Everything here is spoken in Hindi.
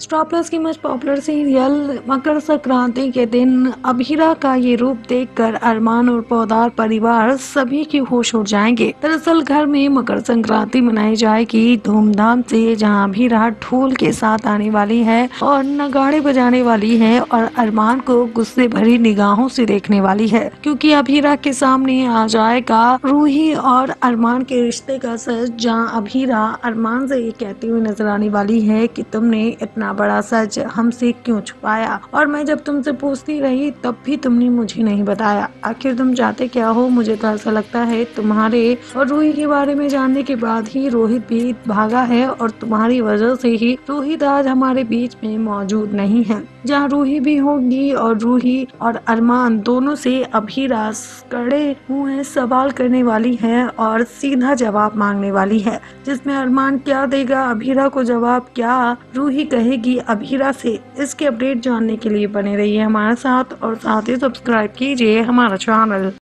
स्टार प्लस की much popular serial Makar Sankranti के दिन अभीरा का ये रूप देखकर अरमान और पौदार परिवार सभी की होश उड़ जाएंगे। दरअसल घर में मकर संक्रांति मनाई जाएगी धूमधाम से, जहां अभीरा ढोल के साथ आने वाली है और नगाड़े बजाने वाली है और अरमान को गुस्से भरी निगाहों से देखने वाली है, क्योंकि अभीरा के सामने आ जाएगा रूही और अरमान के रिश्ते का सच, जहां अभीरा अरमान से ये कहती हुई नजर आने वाली है कि तुमने इतना बड़ा सच हमसे क्यों छुपाया, और मैं जब तुमसे पूछती रही तब भी तुमने मुझे नहीं बताया। आखिर तुम चाहते क्या हो? मुझे तो ऐसा लगता है तुम्हारे और रूही के बारे में जानने के बाद ही रोहित भी भागा है और तुम्हारी वजह से ही रोहित आज हमारे बीच में मौजूद नहीं है। जहाँ रूही भी होगी और रूही और अरमान दोनों से अभीरा कड़े मुंह सवाल करने वाली है और सीधा जवाब मांगने वाली है, जिसमें अरमान क्या देगा अभीरा को जवाब, क्या रूही कहेगी अभीरा से। इसके अपडेट जानने के लिए बने रहिए हमारे साथ और साथ ही सब्सक्राइब कीजिए हमारा चैनल।